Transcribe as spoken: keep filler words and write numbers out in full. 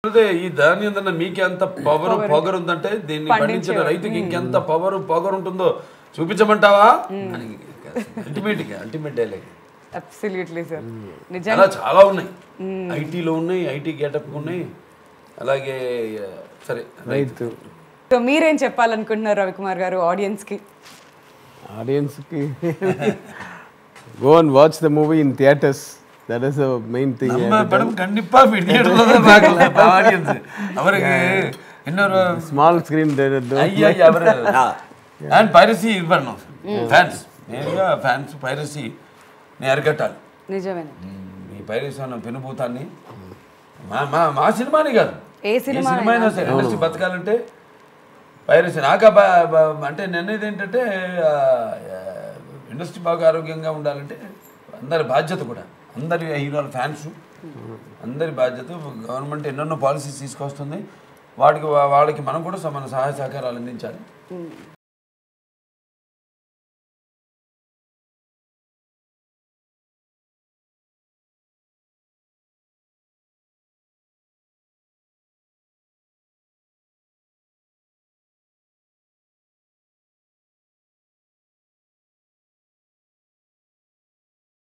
అదే ఈ ధాన్యం తిన్న మీకు ఎంత పవర్ పొగరు ఉందంటే దీన్ని పండించిన రైతుకి ఇంకెంత పవర్ పొగరు ఉంటుందో చూపించమంటావా అని ultimate ultimate dialogue. Absolutely sir. అలా చాలా ఉన్నాయి, ఐటీలో ఉన్నాయి, ఐటీ గెటప్ ఉన్నాయి, అలాగే సరే రైతు. సో మీరేం చెప్పాలనుకుంటున్నారు రవికుమార్ గారు ఆడియన్స్కి? ఆడియన్స్కి go and watch the movie in theatres, that is the main thing. படம் கண்டிப்பா தியேட்டர்ல தான் பார்க்கலாம் ஆடியன்ஸ். அவருக்கு இன்னொரு స్మాల్ స్క్రీన్ ஐயா அவர் అండ్ పైరసీ ఇది பண்ணணும் ఫ్యాన్స్ నేరుగా ఫ్యాన్స్ పైరసీ ని అరికట్టాలి. నిజమేనా? ఈ పైరసీ అన్న పెనుభూతాన్ని మా మా మా సినిమాని కాదు, ఏ సినిమా అయినా సరే ఇండస్ట్రీ బతకాలంటే పైరసీ నాకు అంటే నిర్ణయం ఏంటంటే ఇండస్ట్రీ బాగా ఆరోగ్యంగా ఉండాలంటే అందరి బాధ్యత కూడా, అందరి హీరోల ఫ్యాన్స్ అందరి బాధ్యత. గవర్నమెంట్ ఎన్నెన్నో పాలసీస్ తీసుకొస్తుంది, వాటికి వాళ్ళకి మనం కూడా మన సహాయ సహకారాలు అందించాలి.